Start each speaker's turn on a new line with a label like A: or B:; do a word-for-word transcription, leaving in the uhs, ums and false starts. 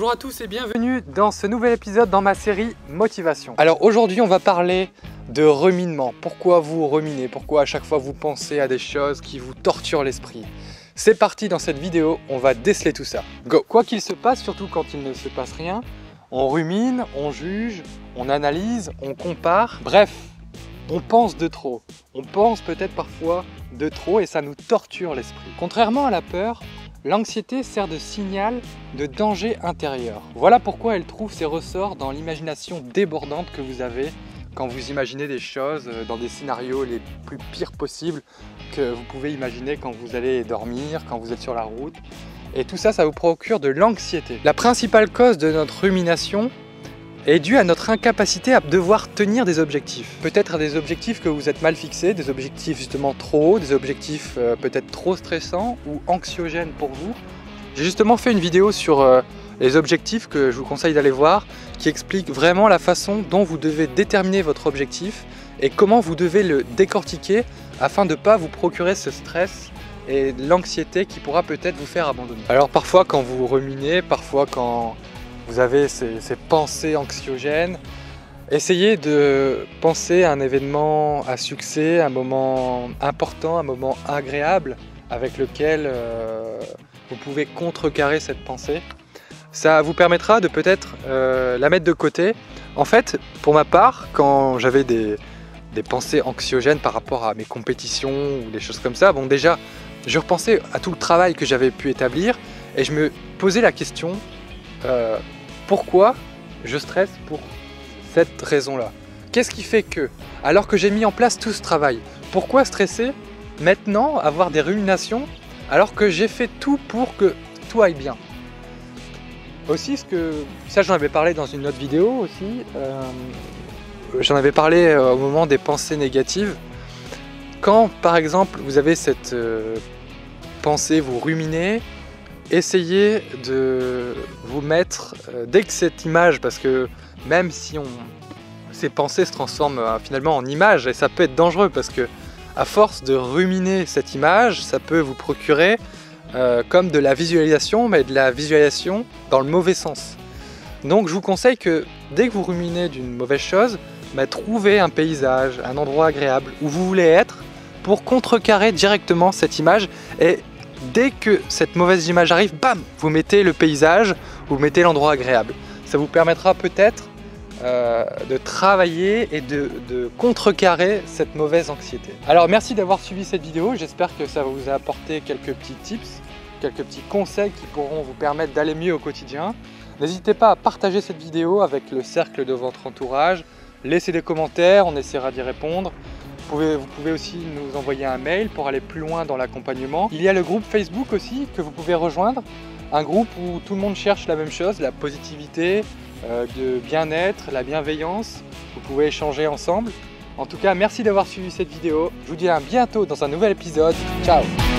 A: Bonjour à tous et bienvenue dans ce nouvel épisode dans ma série Motivation. Alors aujourd'hui on va parler de ruminement. Pourquoi vous ruminez? Pourquoi à chaque fois vous pensez à des choses qui vous torturent l'esprit? C'est parti, dans cette vidéo, on va déceler tout ça. Go! Quoi qu'il se passe, surtout quand il ne se passe rien, on rumine, on juge, on analyse, on compare. Bref, on pense de trop. On pense peut-être parfois de trop et ça nous torture l'esprit. Contrairement à la peur, l'anxiété sert de signal de danger intérieur. Voilà pourquoi elle trouve ses ressorts dans l'imagination débordante que vous avez quand vous imaginez des choses dans des scénarios les plus pires possibles que vous pouvez imaginer quand vous allez dormir, quand vous êtes sur la route. Et tout ça, ça vous procure de l'anxiété. La principale cause de notre rumination est due à notre incapacité à devoir tenir des objectifs. Peut-être des objectifs que vous êtes mal fixés, des objectifs justement trop hauts, des objectifs euh, peut-être trop stressants ou anxiogènes pour vous. J'ai justement fait une vidéo sur euh, les objectifs que je vous conseille d'aller voir, qui explique vraiment la façon dont vous devez déterminer votre objectif et comment vous devez le décortiquer afin de ne pas vous procurer ce stress et l'anxiété qui pourra peut-être vous faire abandonner. Alors parfois quand vous ruminez, parfois quand vous avez ces, ces pensées anxiogènes, essayez de penser à un événement à succès, un moment important, un moment agréable avec lequel euh, vous pouvez contrecarrer cette pensée. Ça vous permettra de peut-être euh, la mettre de côté. En fait, pour ma part, quand j'avais des, des pensées anxiogènes par rapport à mes compétitions ou des choses comme ça, bon déjà, je repensais à tout le travail que j'avais pu établir et je me posais la question euh, pourquoi je stresse pour cette raison-là? Qu'est-ce qui fait que, alors que j'ai mis en place tout ce travail, pourquoi stresser maintenant, avoir des ruminations, alors que j'ai fait tout pour que tout aille bien? Aussi, ce que, ça j'en avais parlé dans une autre vidéo aussi, euh, j'en avais parlé euh, au moment des pensées négatives. Quand par exemple vous avez cette euh, pensée, vous ruminez, essayez de vous mettre, euh, dès que cette image, parce que même si on, ces pensées se transforment euh, finalement en images, et ça peut être dangereux parce que à force de ruminer cette image, ça peut vous procurer euh, comme de la visualisation, mais de la visualisation dans le mauvais sens. Donc je vous conseille que dès que vous ruminez d'une mauvaise chose, bah, trouvez un paysage, un endroit agréable où vous voulez être pour contrecarrer directement cette image, et dès que cette mauvaise image arrive, bam, vous mettez le paysage, vous mettez l'endroit agréable. Ça vous permettra peut-être euh, de travailler et de, de contrecarrer cette mauvaise anxiété. Alors merci d'avoir suivi cette vidéo, j'espère que ça vous a apporté quelques petits tips, quelques petits conseils qui pourront vous permettre d'aller mieux au quotidien. N'hésitez pas à partager cette vidéo avec le cercle de votre entourage, laissez des commentaires, on essaiera d'y répondre. Vous pouvez, vous pouvez aussi nous envoyer un mail pour aller plus loin dans l'accompagnement. Il y a le groupe Facebook aussi que vous pouvez rejoindre, un groupe où tout le monde cherche la même chose, la positivité, euh, le bien-être, la bienveillance. Vous pouvez échanger ensemble. En tout cas, merci d'avoir suivi cette vidéo. Je vous dis à bientôt dans un nouvel épisode. Ciao!